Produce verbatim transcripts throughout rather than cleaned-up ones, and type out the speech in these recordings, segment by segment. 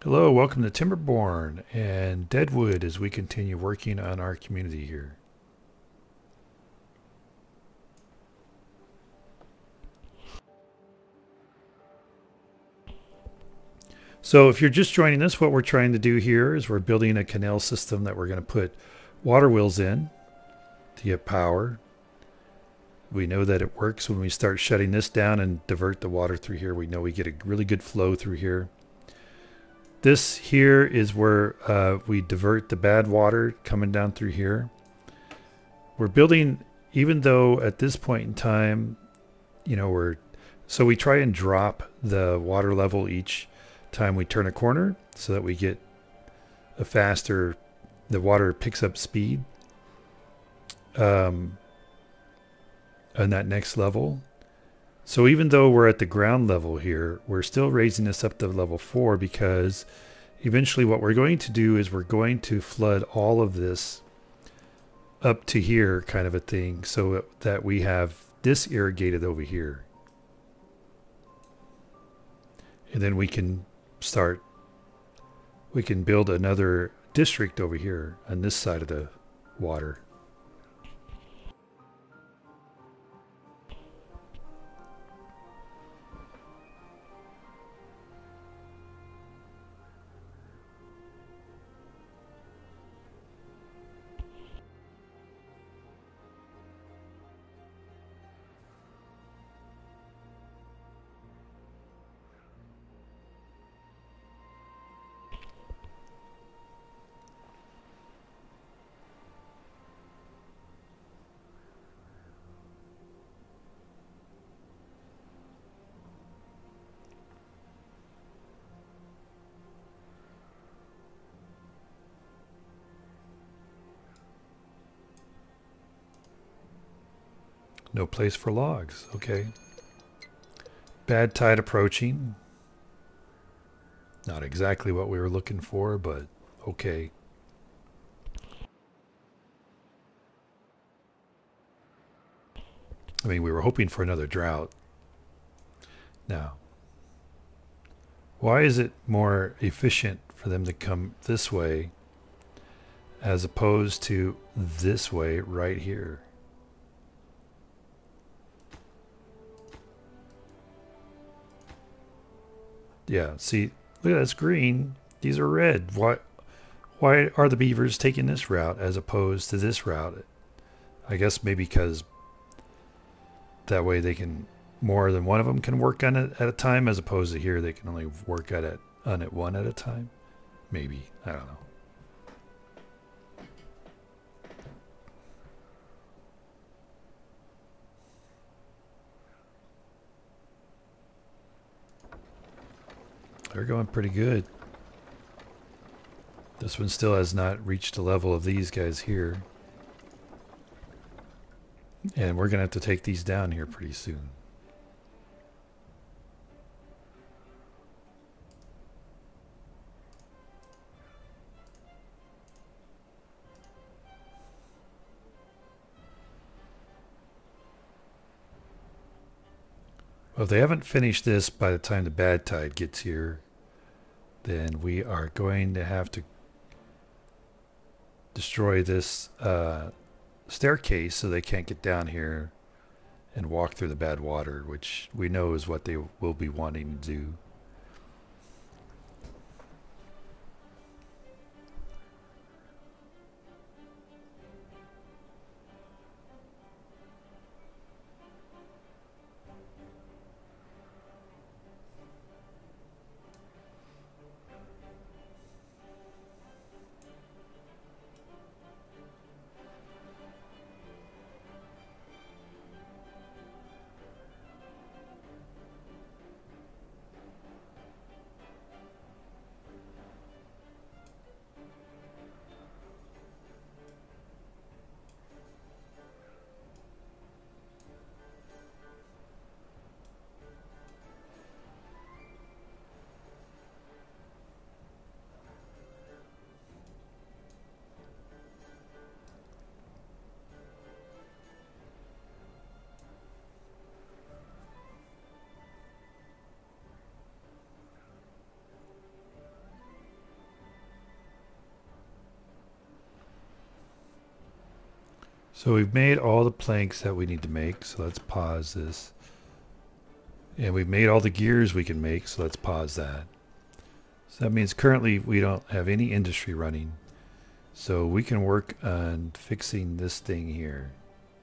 Hello, welcome to Timberborn and Deadwood as we continue working on our community here. So if you're just joining us, what we're trying to do here is we're building a canal system that we're going to put water wheels in to get power. We know that it works when we start shutting this down and divert the water through here. We know we get a really good flow through here. This here is where uh, we divert the bad water coming down through here. We're building, even though at this point in time, you know, we're, so we try and drop the water level each time we turn a corner so that we get a faster, the water picks up speed um, on that next level. So even though we're at the ground level here, we're still raising this up to level four because eventually what we're going to do is we're going to flood all of this up to here kind of a thing so that we have this irrigated over here. And then we can start, we can build another district over here on this side of the water. No place for logs. Okay. Bad tide approaching. Not exactly what we were looking for, but okay. I mean, we were hoping for another drought. Now, why is it more efficient for them to come this way as opposed to this way right here? Yeah, see, look at that's green. These are red. Why why are the beavers taking this route as opposed to this route? I guess maybe because that way they can, more than one of them can work on it at a time as opposed to here they can only work at it on it one at a time. Maybe. I don't know. They're going pretty good. This one still has not reached the level of these guys here. And we're going to have to take these down here pretty soon. Well, if they haven't finished this by the time the bad tide gets here, then we are going to have to destroy this uh, staircase so they can't get down here and walk through the bad water, which we know is what they will be wanting to do. So we've made all the planks that we need to make. So let's pause this. And we've made all the gears we can make. So let's pause that. So that means currently we don't have any industry running. So we can work on fixing this thing here.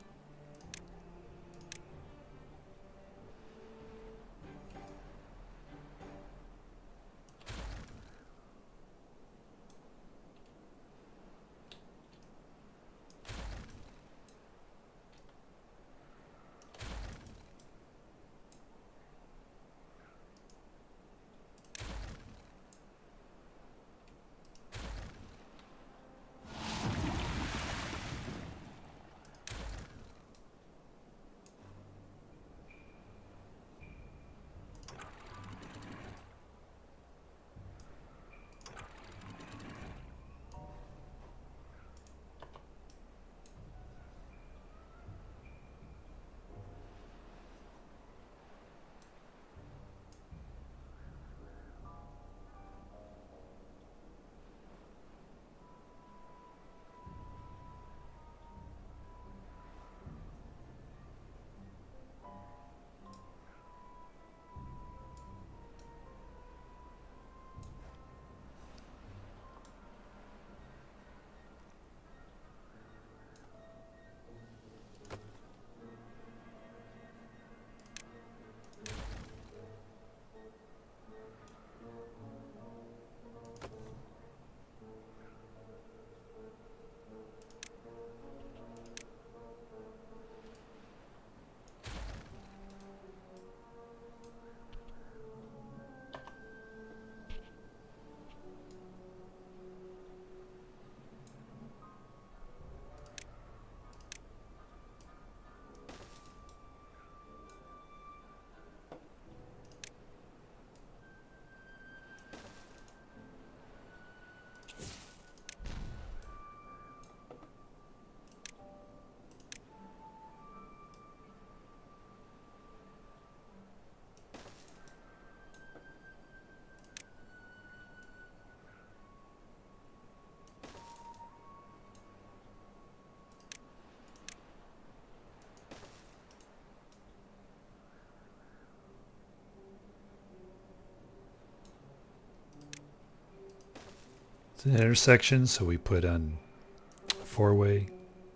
It's an intersection, so we put on four-way.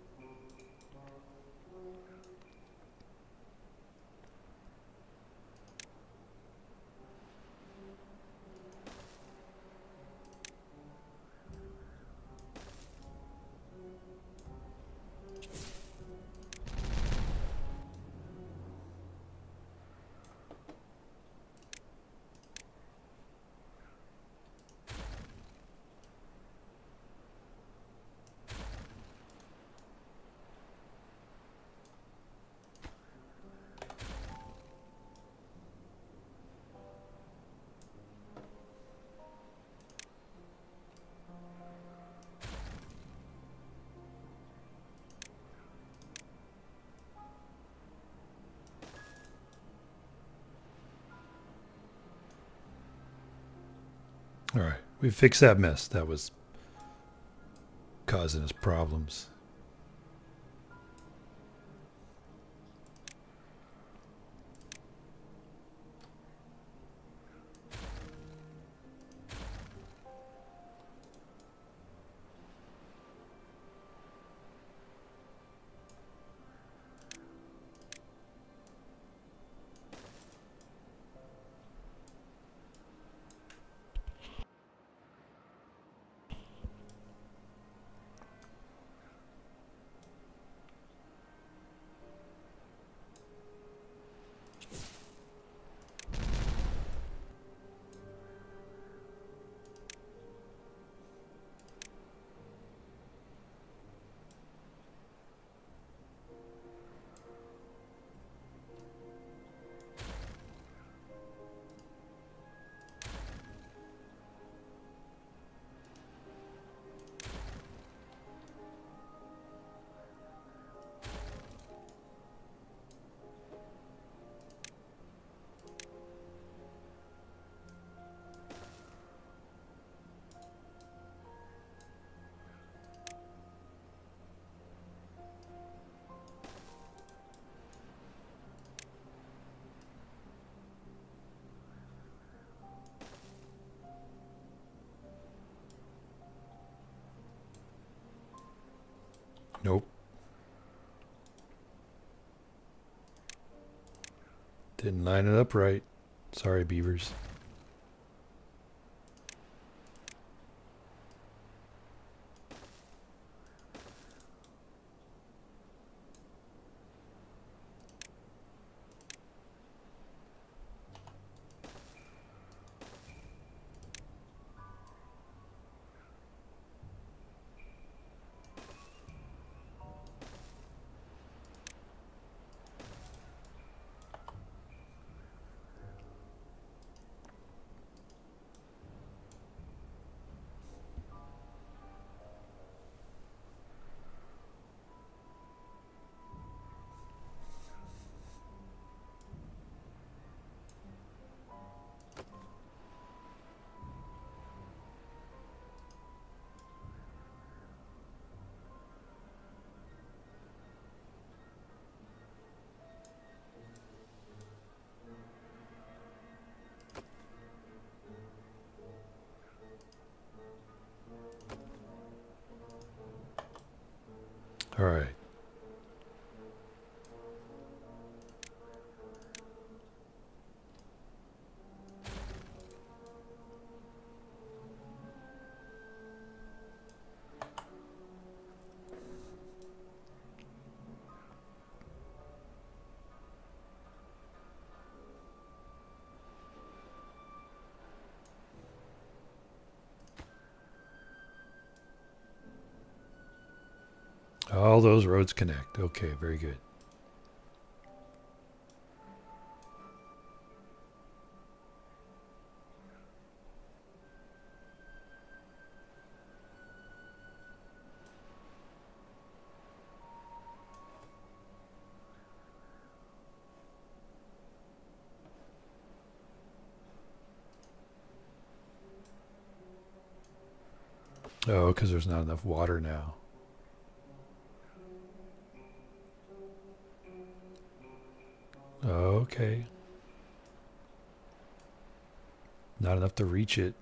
All right, we fixed that mess that was causing us problems. Nope. Didn't line it up right. Sorry, beavers. All right. All those roads connect. Okay, very good. Oh, because there's not enough water now. Okay. Not enough to reach it.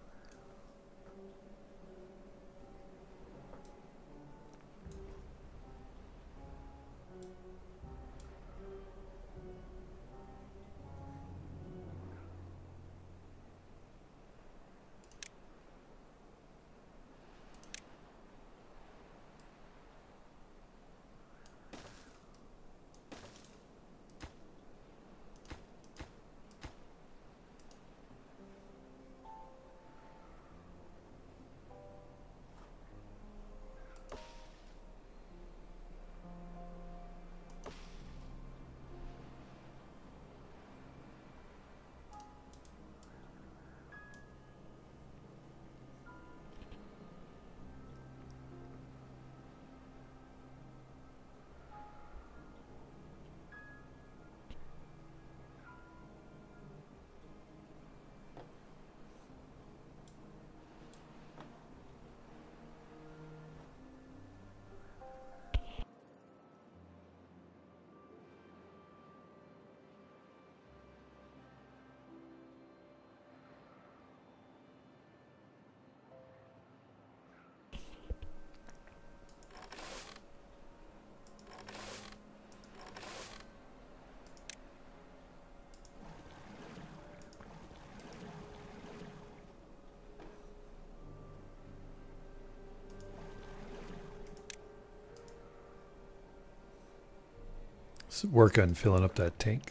Let's work on filling up that tank.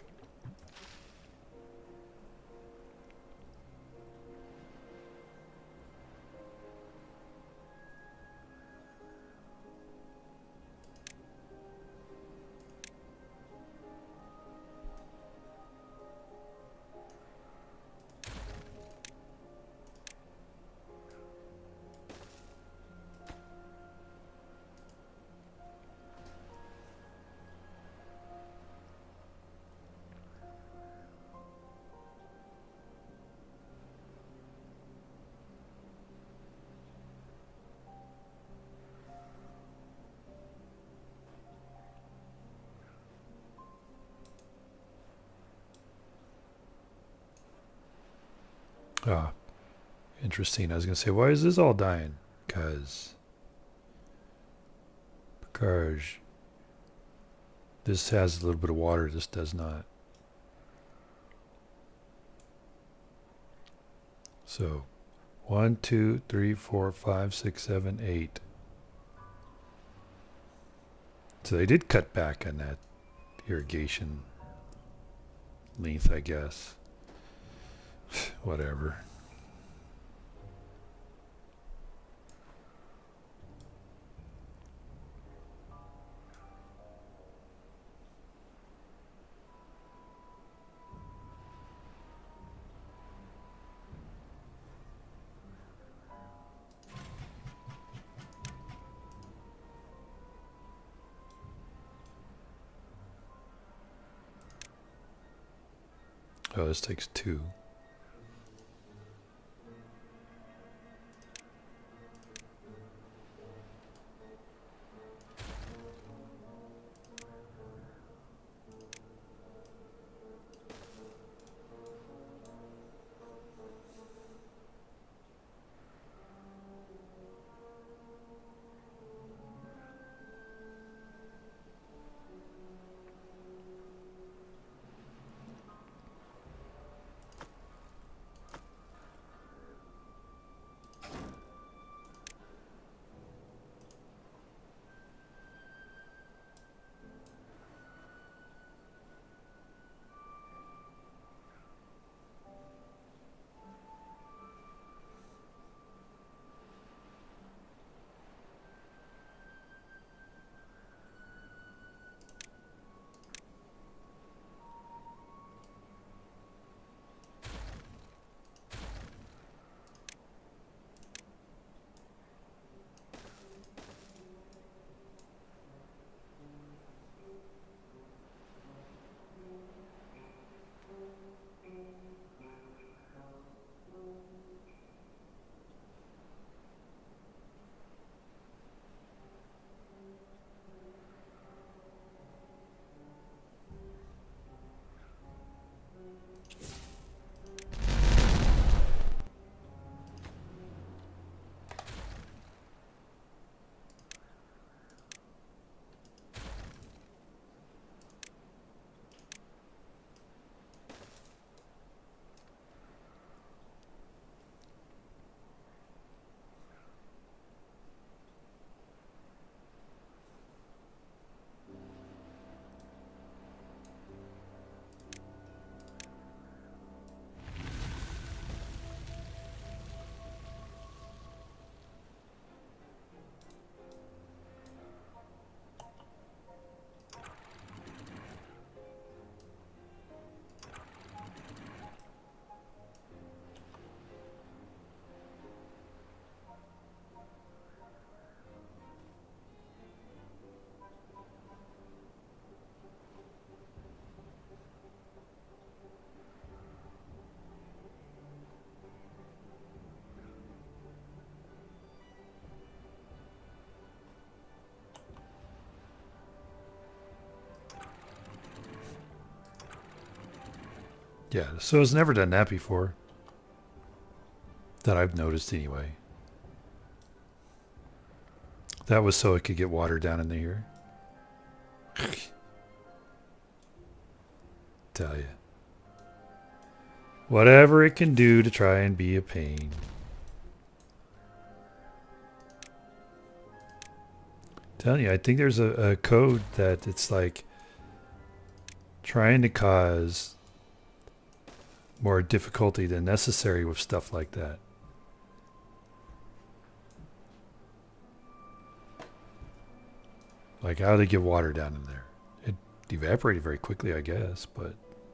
Ah, interesting. I was going to say, why is this all dying? Because Carge. This has a little bit of water, this does not. So, one, two, three, four, five, six, seven, eight. So they did cut back on that irrigation length, I guess. Whatever. Oh, this takes two. Yeah, so it's never done that before. That I've noticed anyway. That was so it could get water down in here. Tell you. Whatever it can do to try and be a pain. Telling you, I think there's a, a code that it's like trying to cause more difficulty than necessary with stuff like that. Like how they get water down in there. It evaporated very quickly, I guess, but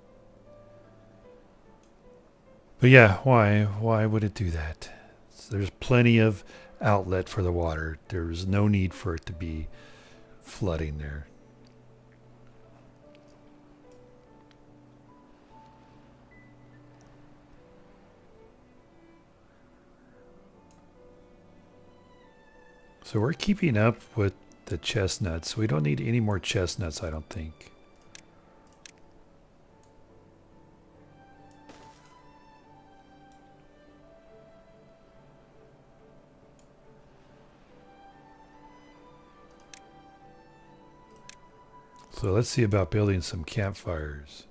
but yeah, why why would it do that? So there's plenty of outlet for the water. There's no need for it to be flooding there. So we're keeping up with the chestnuts. We don't need any more chestnuts, I don't think. So let's see about building some campfires.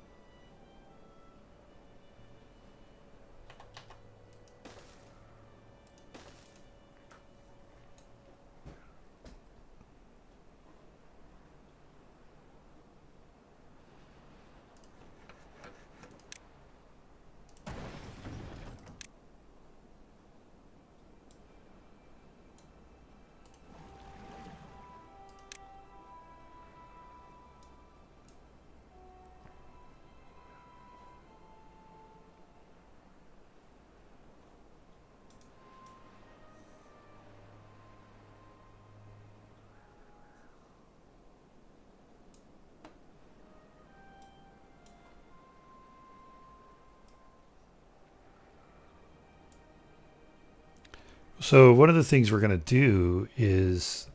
So one of the things we're going to do is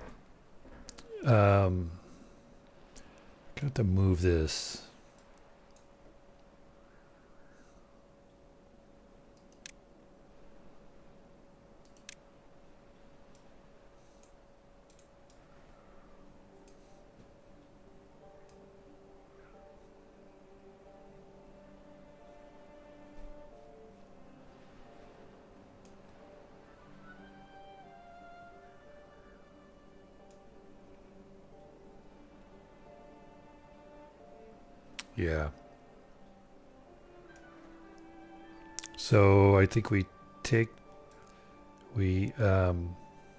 um, got to move this. Yeah. So I think we take, we, um,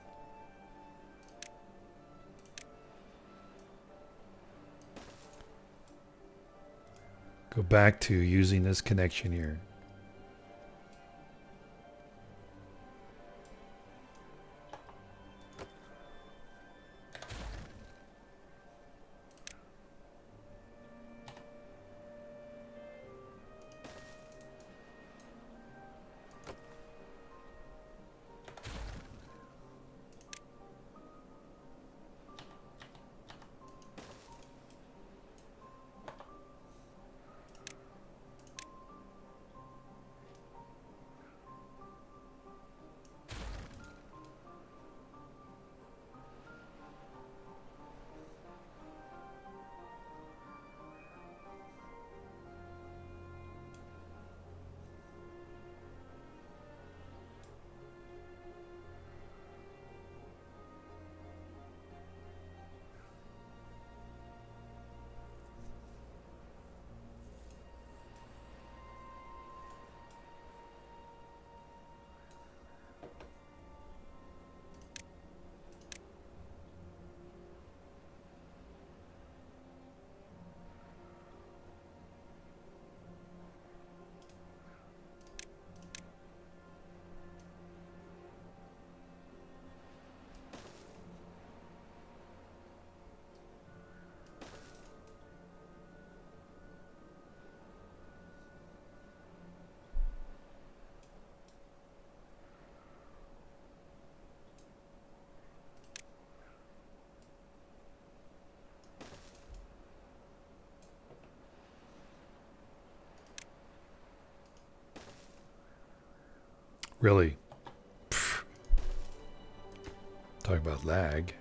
go back to using this connection here. Really? Pfft. Talk about lag.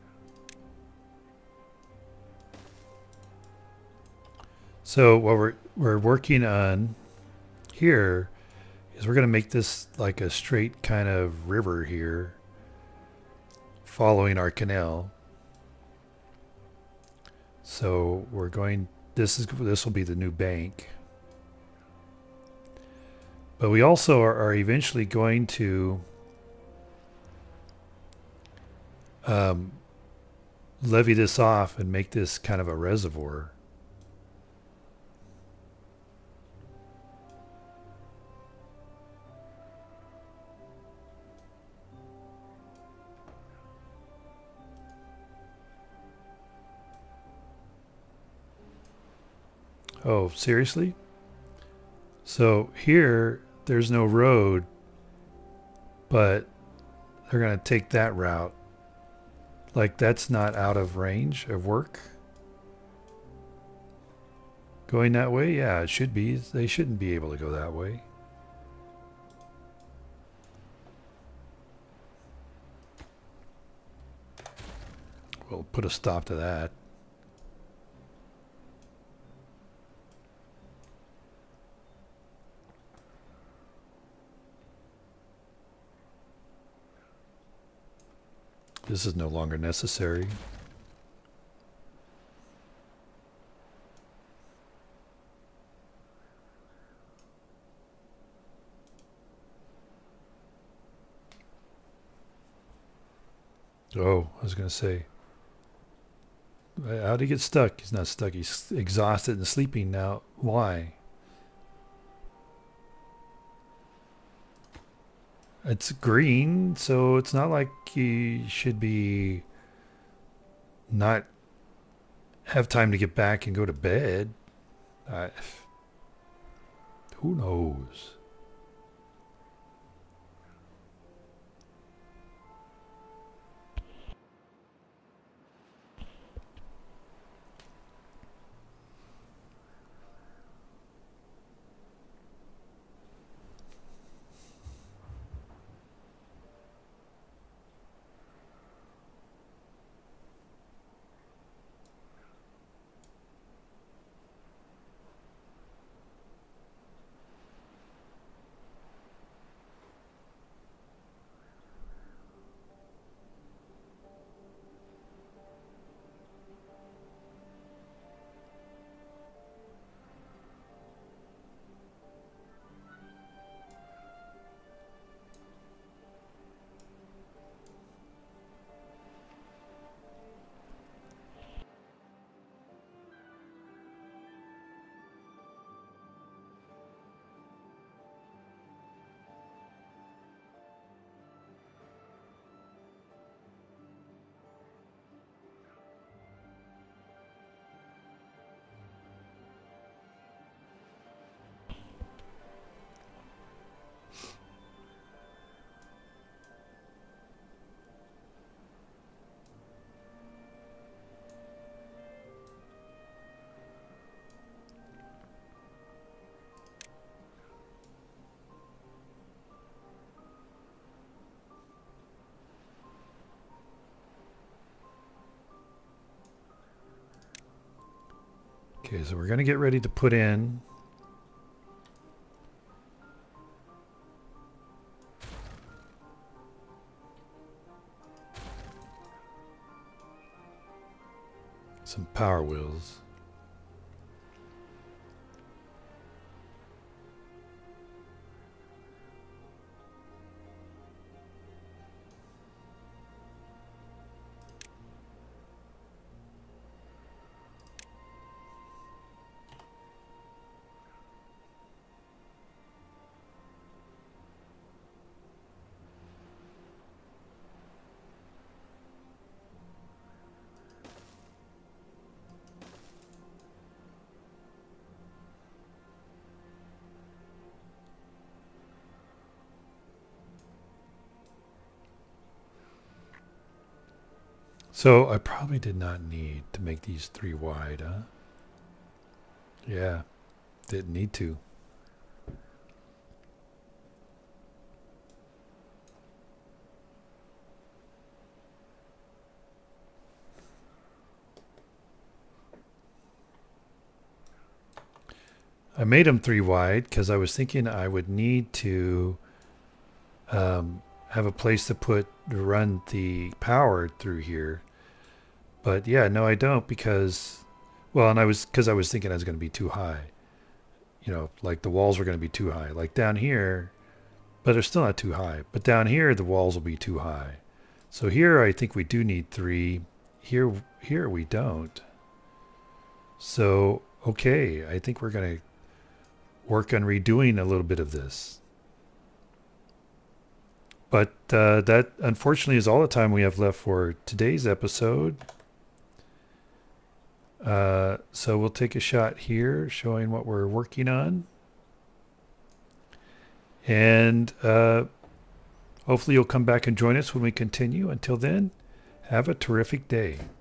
So what we're we're working on here is we're going to make this like a straight kind of river here following our canal. So we're going, this is this will be the new bank. But we also are, are eventually going to um, levee this off and make this kind of a reservoir. Oh, seriously? So here, there's no road, but they're going to take that route. Like, that's not out of range of work. Going that way? Yeah, it should be. They shouldn't be able to go that way. We'll put a stop to that. This is no longer necessary. Oh, I was going to say, how'd he get stuck? He's not stuck. He's exhausted and sleeping now. Why? It's green, so it's not like he should be not have time to get back and go to bed. I, who knows? Okay, so we're going to get ready to put in some power wheels. So I probably did not need to make these three wide, huh? Yeah, didn't need to. I made them three wide because I was thinking I would need to um, have a place to put to run the power through here. But yeah, no, I don't because, well, and I was because I was thinking I was going to be too high. You know, like the walls were going to be too high. Like down here, but they're still not too high. But down here, the walls will be too high. So here, I think we do need three. Here, here we don't. So okay, I think we're going to work on redoing a little bit of this. But uh, that, unfortunately, is all the time we have left for today's episode. Uh, so we'll take a shot here showing what we're working on. And uh, hopefully you'll come back and join us when we continue. Until then, have a terrific day.